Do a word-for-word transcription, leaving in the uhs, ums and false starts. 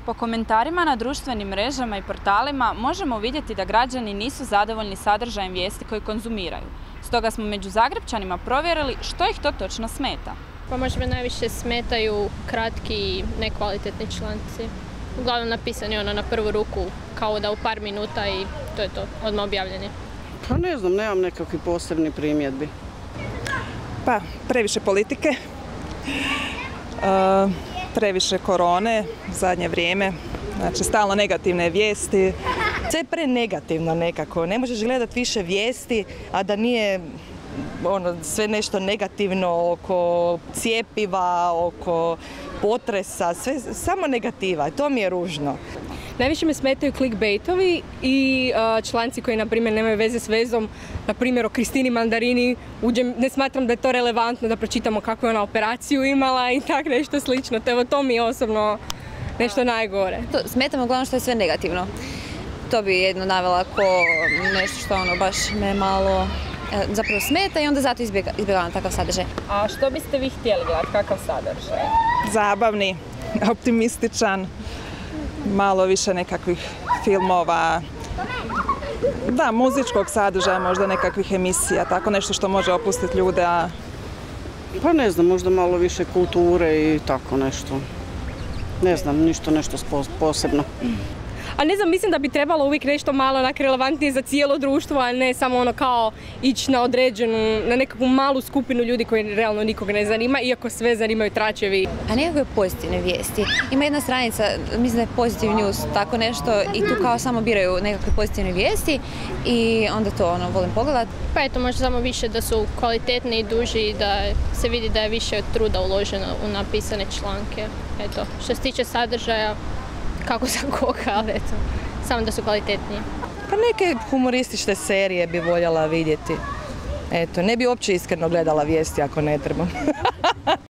Po komentarima na društvenim mrežama i portalima možemo vidjeti da građani nisu zadovoljni sadržajem vijesti koji konzumiraju. Stoga smo među Zagrepčanima provjerili što ih to točno smeta. Pa možda me najviše smetaju kratki i nekvalitetni članci. Uglavnom napisani ono na prvu ruku kao da u par minuta i to je to, odmah objavljeni. Pa ne znam, nemam nekakvi posebni primjedbi. Pa previše politike, uh, previše korone u zadnje vrijeme, znači stalno negativne vijesti. Sve je prenegativno nekako, ne možeš gledati više vijesti, a da nije ono, sve nešto negativno oko cjepiva, oko potresa, sve, samo negativa, to mi je ružno. Najviše me smetaju clickbaitovi i uh, članci koji, na primjer, nemaju veze s vezom, na primjer o Kristini Mandarini. Uđem, ne smatram da je to relevantno da pročitamo kakvu je ona operaciju imala i tak nešto slično. Evo, to mi je osobno nešto najgore. To smeta me uglavnom što je sve negativno. To bi jedno navela ko nešto što ono baš me malo e, zapravo smeta i onda zato izbjega, izbjegavam takav sadržaj. A što biste vi htjeli gledati, kakav sadržaj? Zabavni, optimističan, malo više nekakvih filmova, da, muzičkog sadržaja, možda nekakvih emisija, tako nešto što može opustiti ljude. A... Pa ne znam, možda malo više kulture i tako nešto. Ne znam, ništa nešto posebno. A ne znam, mislim da bi trebalo uvijek nešto malo onak relevantnije za cijelo društvo, a ne samo ono kao ići na određenu, na nekakvu malu skupinu ljudi koji realno nikog ne zanima, iako sve zanimaju tračevi. A nekakve pozitivne vijesti. Ima jedna stranica, mislim da je Positive News, tako nešto, i tu kao samo biraju nekakve pozitivne vijesti i onda to ono volim pogledati. Pa eto, možda samo više da su kvalitetni i duži i da se vidi da je više truda uloženo u napisane članke. Eto, što se tiče sadržaja, kako za koga, ali eto, samo da su kvalitetniji. Pa neke humoristične serije bi voljela vidjeti. Eto, ne bi uopće iskreno gledala vijesti ako ne trebam.